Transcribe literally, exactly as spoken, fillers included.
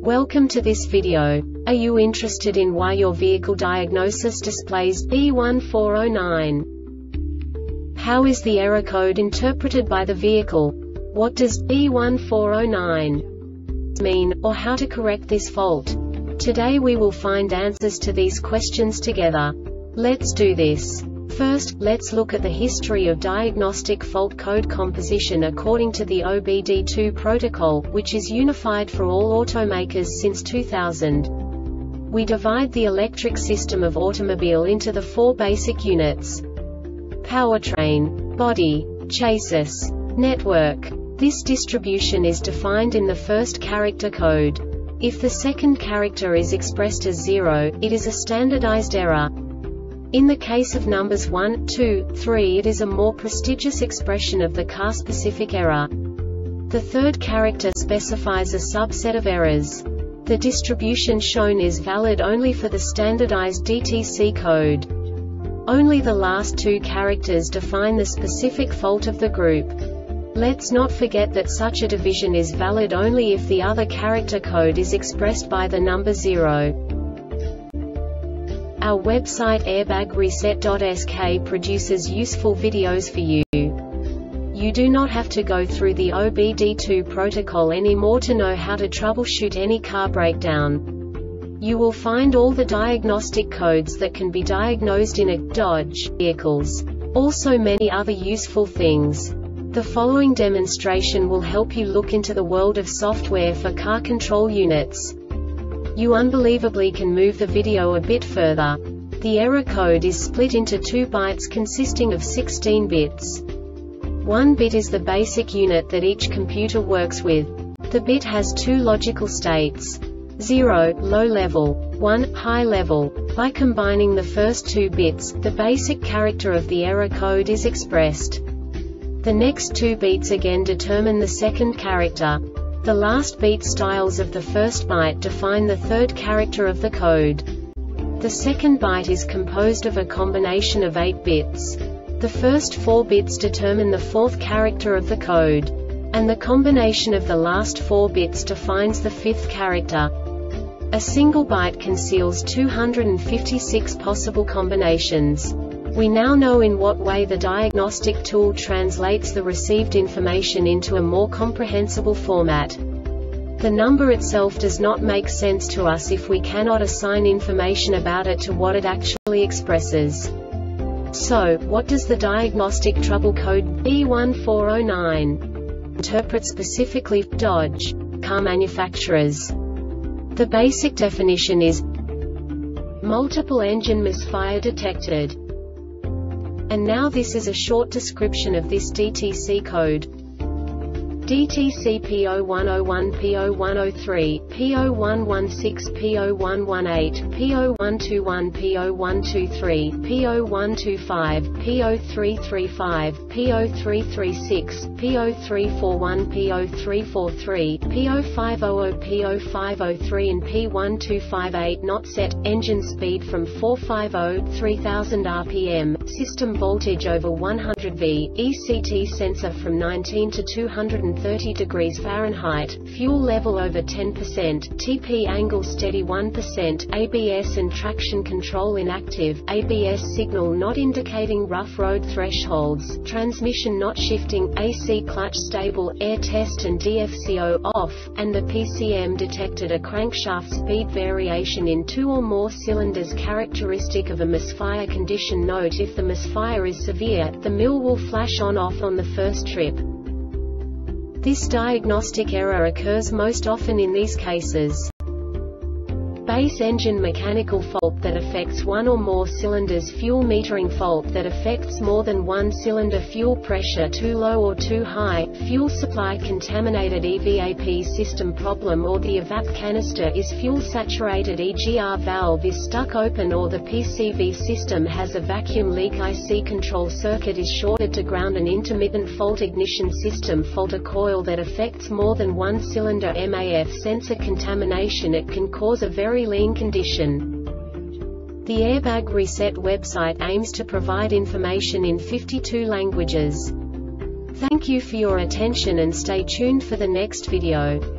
Welcome to this video. Are you interested in why your vehicle diagnosis displays B one four zero nine? How is the error code interpreted by the vehicle? What does B one four zero nine mean, or how to correct this fault? Today we will find answers to these questions together. Let's do this. First, let's look at the history of diagnostic fault code composition according to the O B D two protocol, which is unified for all automakers since two thousand. We divide the electric system of automobile into the four basic units: powertrain, body, chassis, network. This distribution is defined in the first character code. If the second character is expressed as zero, it is a standardized error. In the case of numbers one, two, three, it is a more prestigious expression of the car-specific error. The third character specifies a subset of errors. The distribution shown is valid only for the standardized D T C code. Only the last two characters define the specific fault of the group. Let's not forget that such a division is valid only if the other character code is expressed by the number zero. Our website airbag reset dot S K produces useful videos for you. You do not have to go through the O B D two protocol anymore to know how to troubleshoot any car breakdown. You will find all the diagnostic codes that can be diagnosed in a Dodge vehicles. Also many other useful things. The following demonstration will help you look into the world of software for car control units. You unbelievably can move the video a bit further. The error code is split into two bytes consisting of sixteen bits. One bit is the basic unit that each computer works with. The bit has two logical states: zero, low level, one, high level. By combining the first two bits, the basic character of the error code is expressed. The next two beats again determine the second character. The last beat styles of the first byte define the third character of the code. The second byte is composed of a combination of eight bits. The first four bits determine the fourth character of the code. And the combination of the last four bits defines the fifth character. A single byte conceals two hundred fifty-six possible combinations. We now know in what way the diagnostic tool translates the received information into a more comprehensible format. The number itself does not make sense to us if we cannot assign information about it to what it actually expresses. So, what does the diagnostic trouble code B one four zero nine interpret specifically for Dodge car manufacturers? The basic definition is multiple engine misfire detected. And now this is a short description of this D T C code. D T C P zero one zero one, P zero one zero three, P zero one one six, P zero one one eight, P zero one two one, P zero one two three, P zero one two five, P zero three three five, P zero three three six, P zero three four one, P zero three four three, P zero five zero zero, P zero five zero three and P one two five eight. Not set, engine speed from four hundred fifty, three thousand R P M, system voltage over one hundred volts, E C T sensor from nineteen to two hundred thirty degrees Fahrenheit, fuel level over ten percent, T P angle steady one percent, A B S and traction control inactive, A B S signal not indicating rough road thresholds, transmission not shifting, A C clutch stable, air test and D F C O off, and the P C M detected a crankshaft speed variation in two or more cylinders characteristic of a misfire condition. Note: if the misfire is severe, the mill will flash on-off on the first trip. This diagnostic error occurs most often in these cases: base engine mechanical fault that affects one or more cylinders, fuel metering fault that affects more than one cylinder, fuel pressure too low or too high, fuel supply contaminated, E V A P system problem, or the evap canister is fuel saturated, for example R valve is stuck open, or the P C V system has a vacuum leak, I C control circuit is shorted to ground, an intermittent fault, ignition system fault, a coil that affects more than one cylinder, M A F sensor contamination. It can cause a very lean condition. The Airbag Reset website aims to provide information in fifty-two languages. Thank you for your attention and stay tuned for the next video.